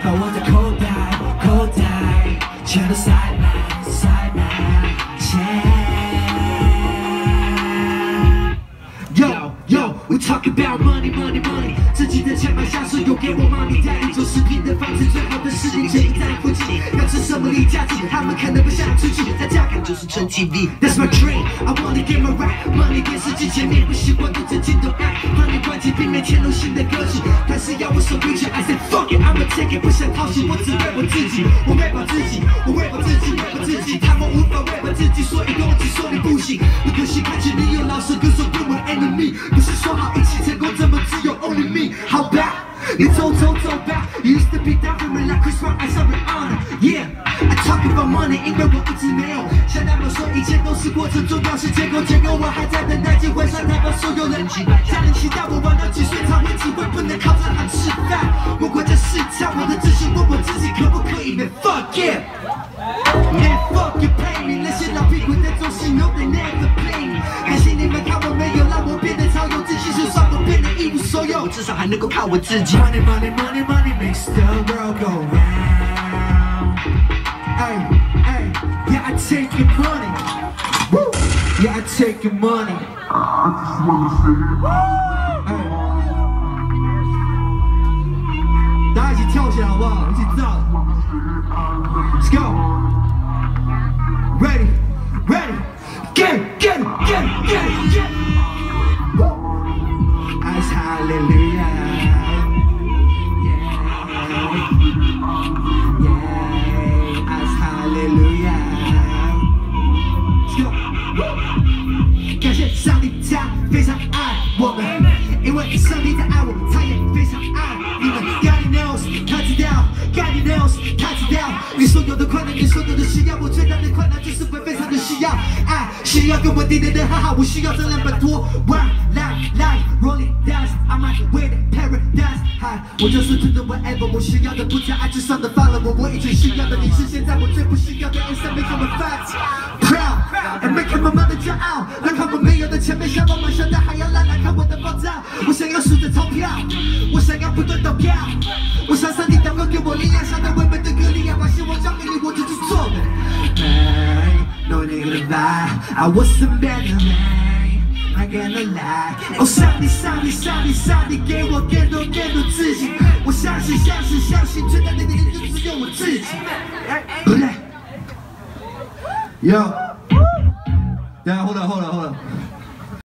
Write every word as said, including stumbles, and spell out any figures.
把我的口袋口袋全都塞满塞满钱。Yo yo we talk about money money money， 自己的钱买下手有给我 money， 家里做食品的房子，最好的食品就一在附近。要吃什么离家近，他们可能不想出去，在家看就是纯 T V。That's my dream， I wanna get my right money， 电视机前面不习惯对着镜头爱，帮你关机并没填入新的歌曲，但是要我手笔去 I said fuck it，I'ma take it， 不想讨喜，我只为我自己，我为我自己，我为我自己，为我自己，他们无法为我自己，所以攻击说你不行。不可惜看起你有老实歌手跟我 enemy， 不是说好一起成功，怎么只有 only me？ 好吧，你走走走吧 ，used to be down for me like Chris Rock， I saw it honor，yeah。I talk about money， 因为我一直没有像他们说，一切都是过程，重要是结果。结果我还在等待机会，上台把所有人击败。家人期待我玩到几岁才会机会，不能靠这行吃饭。我国家市场，我的自信问我自己可不可以 ？Man fuck yeah，man fuck you pay me， 那些老屁股在做戏 ，no they never play me。感谢你们看我没有让我变得超有自信，就算我变得一无所有，我至少还能够靠我自己。Money money money money makes the world go round。Hey, hey, yeah, I take your money. Woo! Yeah, I take your money. I just wanna say it. Hey. 大家一起跳起来好不好？一起造。Let's go. Ready, ready. Get, get, get, get, get. As hallelujah. Hallelujah， 感谢上帝，他非常爱我们，因为上帝在爱我，他也非常爱你们。God knows， 他知道 ，God knows， 他知道你所有的困难，你所有的需要，我最大的困难就是会非常的需要爱，需要跟我点点的好好，我需要这两百多万 life life rolling dice，I'm on the way to paradise。嗨，我就是真的 whatever， 我需要的不在爱之上的放了我，我一直需要的你是现在我最不需要的 ，and make them fight。And make him a mother 骄傲，让看我没有的前辈像我们现在还要来来看我的宝藏。我想要数着钞票，我想要不断祷告，我想上帝祷告给我力量，想到唯美的歌力量，把希望交给你，我就是做的。Man, no nigga lie, I wasn't better man, I gonna lie. 哦，上帝，上帝，上帝，上帝，给我更多更多自信。我相信，相信，相信，最大的力量就只有我自己。不对。Yo， 等下，hold on，hold on，hold on。